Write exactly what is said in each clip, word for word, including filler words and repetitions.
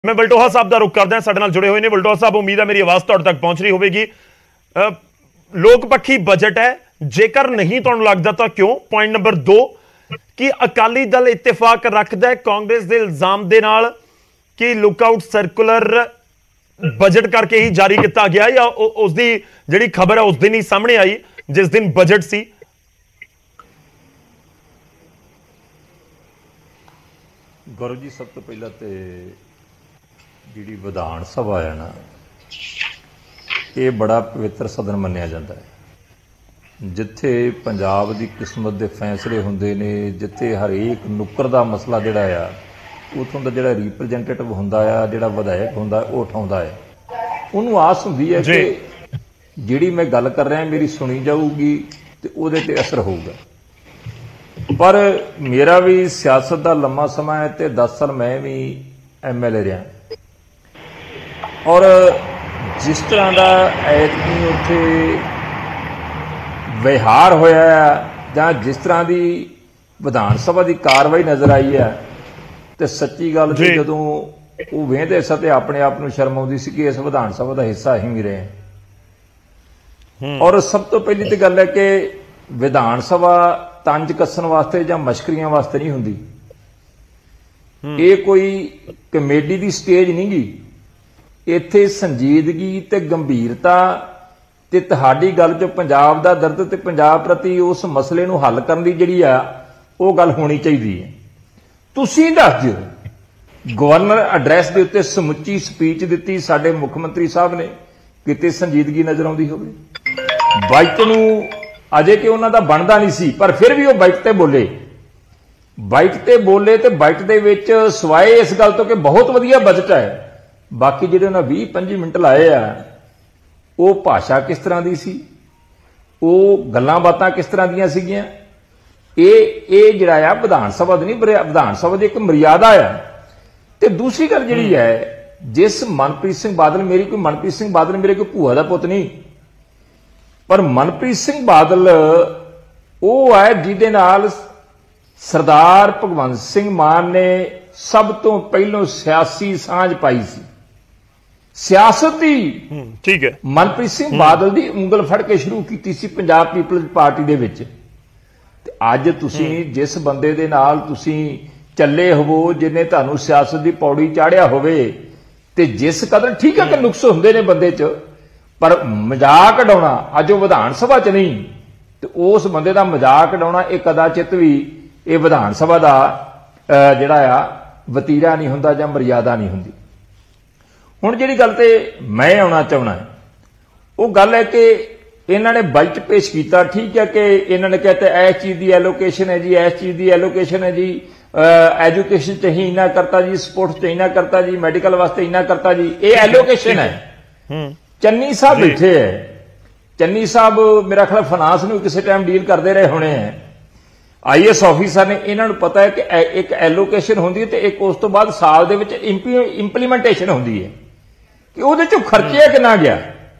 मैं बलटोहा साहब का रुख करदा साडे नाल जुड़े हुए ने। बलटोहा साहब, उम्मीद है मेरी आवाज़ तुहाडे तक पहुंच रही होगी। लोक पक्षी बजट है, जेकर नहीं तुहानूं लगदा तां क्यों? पॉइंट नंबर दो कि अकाली दल इत्तेफाक रखदा है कांग्रेस के इल्जाम दे नाल कि लुकआउट सर्कुलर बजट करके ही जारी किया गया या उसकी जिहड़ी खबर है उस दिन ही सामने आई जिस दिन बजट सी। गुरु जी, सब तो पहला तो जी विधान सभा है ना, ये बड़ा पवित्र सदन मन्निया जाता है जिथे पंजाब की किस्मत के फैसले होंदे ने, जिथे हरेक नुक्कर का मसला जिहड़ा आ उतों का जिहड़ा रिप्रजेंटेटिव होंदा आ, जिहड़ा विधायक होंदा वो उठाउंदा है। उन्होंने आस होंदी है कि जिहड़ी मैं गल कर रहा मेरी सुनी जाऊगी तो उहदे ते असर होगा। पर मेरा भी सियासत का लंबा समा है तो दस साल मैं भी एम एल ए रहा और जिस तरह का ऐतकी उत्थे विहार होया जां जिस तरह की विधान सभा की कार्रवाई नज़र आई है तो सच्ची गल जी जदों वो वेंदे सा ते अपने आप को शर्म आउंदी सी कि इस विधान सभा का हिस्सा ही भी रहे। और सब तो पहली तो गल है कि विधान सभा तंज कसन वास्ते या मशकरियां वास्ते नहीं होंदी। ये कोई कमेडी की स्टेज नहीं गी। इत्थे संजीदगी ते गंभीरता ते तुहाडी गल चो पंजाब दा दर्द ते पंजाब प्रति उस मसले नूं हल करन दी जिहड़ी आ वो गल होनी चाहिए है। तुसीं दस दिओ गवर्नर एड्रैस दे उत्ते समुची स्पीच दित्ती साडे मुख मंत्री साहब ने, किते संजीदगी नज़र आउंदी होवे? बाइक नूं अजे कि उन्हों का बनता नहीं सी पर फिर भी वो बाइक ते बोले बाइक ते बोले तो बाइक दे विच सवाए इस गल तो कि बहुत वधिया बजट है, बाकी जिहड़े उन्होंने भी पंजी मिनट लाए आ वो भाषा किस तरह की सी, वो गल्लां बातां किस तरह दीयां सीगियां। ये ये जिहड़ा आ विधान सभा दी नहीं, विधान सभा दी एक मर्यादा है। ते दूसरी गल जिहड़ी है, जिस मनप्रीत सिंह बादल, मेरी कोई मनप्रीत सिंह बादल मेरे कोई भूआ दा पुत नहीं, पर मनप्रीत सिंह बादल वो है जिहदे नाल सरदार भगवंत सिंह मान ने सब तो पहलों सियासी सांझ पाई सी। सियासत ही ठीक है मनप्रीत सिंह बादल की उंगल फड़ के शुरू की सी पंजाब पीपल्स पार्टी दे विच। ते अज तुसीं जिस बंदे दे नाल तुसीं चले होवो, जिन्हें तुहानूं सियासत की पौड़ी चाढ़िया होवे ते जिस कदर ठीक है कि नुक्स हुंदे ने बंदे च, पर मजाक उड़ाउणा अज वो विधान सभा च नहीं तो उस बंदे का मजाक उड़ाउणा एक कदाचित भी ये विधान सभा का जिहड़ा आ वतीरा नहीं हुंदा जां मर्यादा नहीं हुंदी। हुण जिहड़ी गल ते मैं आउणा चाहुंदा है वो गल है कि इन्हां ने बजट पेश किया, ठीक है कि इन्हां ने कहते इस चीज़ की एलोकेशन है जी, इस चीज़ की एलोकेशन है जी, एजुकेशन च ही इन्ना करता जी, स्पोर्ट्स च इन्ना करता जी, मेडिकल वास्ते इन्ना करता जी, ये एलोकेशन है। चन्नी साहब बैठे है, चन्नी साहब मेरा ख्याल फाइनांस में किसी टाइम डील करते रहे होने हैं, आई एस ऑफिसर ने, इन्होंने पता है कि एक एलोकेशन होंदी है तो एक उस तो बाद साल दे विच इंप्लीमेंटेशन होंदी है कि उहदे चों खर्चे कितना गया।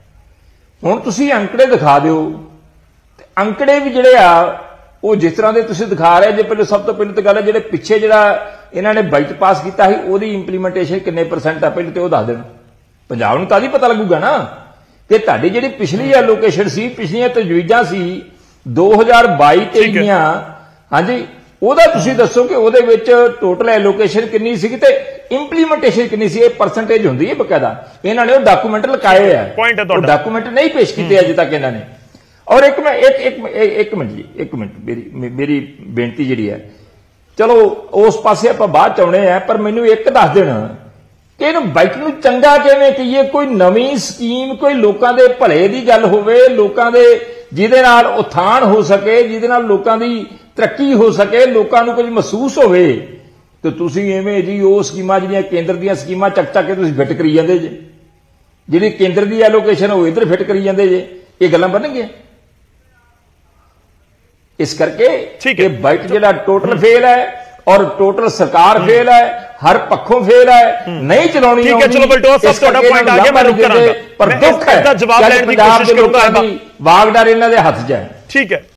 हुण तुसीं अंकड़े दिखा दिओ, अंकड़े भी जिहड़े आ वो जिस तरह के तुसीं दिखा रहे जे, पहले सब तो पहले तो गल है जिहड़े पिछे जिहड़ा इन्हां ने बजट पास किया है उहदी इंप्लीमेंटेशन किन्ने परसेंट आ, पहले तो वो दस देण। पंजाब नूं तां ही पता लगूगा ना कि तुहाडी जिहड़ी पिछली एलोकेशन सी, पिछलियां तजवीज़ां सी दो हज़ार बाई तेई दियां, हाँ जी, ਉਹਦਾ ਤੁਸੀਂ ਦੱਸੋ कि ਉਹਦੇ ਵਿੱਚ टोटल एलोकेशन कितनी सी ते इंप्लीमेंटेशन कितनी सी। परसेंटेज होंदी है बकायदा, इन्हों ने डॉक्यूमेंट लकाए है, डॉक्यूमेंट नहीं पेश किए अजे तक इन्होंने। और एक मैं एक एक एक मिनट जी, एक मिनट मेरी मेरी बेनती जी है, चलो उस पासे आप बाद च आउणे हैं, पर मैनू एक दस देना कि इहनूं बजट नूं चंगा किवें कहीए, कोई नवीं स्कीम, कोई लोकां दे भले दी गल होवे, लोकां दे जिहदे नाल उत्थान हो सके, जिहदे नाल लोकां दी तरक्की हो सके, लोगों को कुछ महसूस होवे, तो तुसीं इवें जी वो स्कीमां जिहड़ियां केंद्र दीयां स्कीमां चक चक के तुसीं फिट करी जांदे जे, जिहड़ी केंद्र की एलोकेशन वो इधर फिट करी जांदे जे, ये गल्लां बनणगीआं। इस करके बजट जिहड़ा टोटल फेल है और टोटल सरकार फेल है, हर पक्षों फेल है, नहीं चलाउणी। ठीक है, चलो बलटोहा साहब तुहाडा पॉइंट आ गया, मैं रुक करांगा, पर दुख है जवाब लैण दी कोशिश करूंगा, वागडर इन्हां दे हत्थ च है। ठीक है।